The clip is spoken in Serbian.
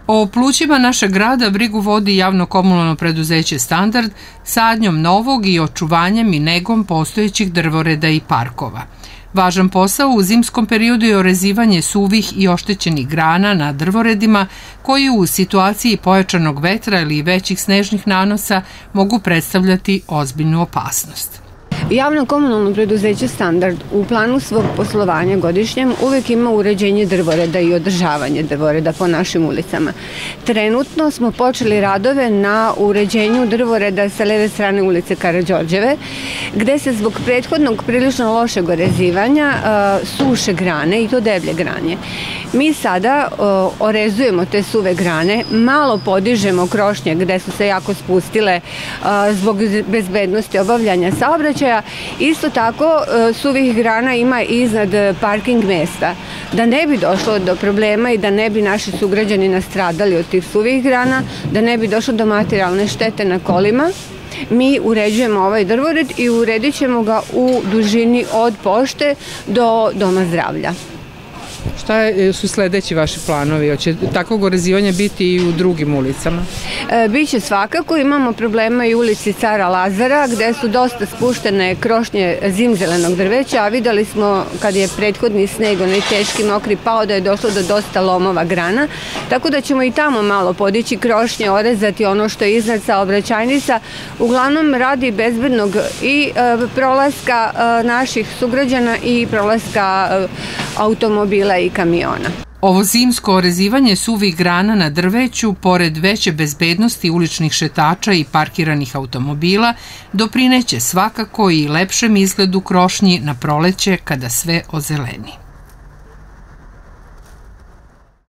O plućima našeg grada brigu vodi javno-komunalno preduzeće Standard, sadnjom novog i očuvanjem i negom postojećih drvoreda i parkova. Važan posao u zimskom periodu je orezivanje suvih i oštećenih grana na drvoredima koji u situaciji pojačanog vetra ili većih snežnih nanosa mogu predstavljati ozbiljnu opasnost. Javno-komunalno preduzeće Standard u planu svog poslovanja godišnjem uvek ima uređenje drvoreda i održavanje drvoreda po našim ulicama. Trenutno smo počeli radove na uređenju drvoreda sa leve strane ulice Karađorđeve, gde se zbog prethodnog prilično lošeg orezivanja suše grane i to deblje granje. Mi sada orezujemo te suve grane, malo podižemo krošnje gde su se jako spustile zbog bezbednosti obavljanja saobraćaja. Isto tako suvih grana ima iznad parking mesta. Da ne bi došlo do problema i da ne bi naši sugrađani nastradali od tih suvih grana, da ne bi došlo do materijalne štete na kolima, mi uređujemo ovaj drvored i uredit ćemo ga u dužini od pošte do Doma zdravlja. Šta su sledeći vaši planovi? Hoće takvog orezivanja biti i u drugim ulicama? Biće svakako. Imamo problema i u ulici Cara Lazara, gde su dosta spuštene krošnje zimzelenog drveća, a videli smo kad je prethodni sneg, onaj teški mokri pao, da je došlo do dosta lomova grana, tako da ćemo i tamo malo podići krošnje, orezati ono što je iznad saobraćajnica, uglavnom radi bezbednog i prolaska naših sugrađana i prolaska automobila i kamiona. Ovo zimsko orezivanje suvih grana na drveću, pored veće bezbednosti uličnih šetača i parkiranih automobila, doprineće svakako i lepšem izgledu krošnji na proleće kada sve ozeleni.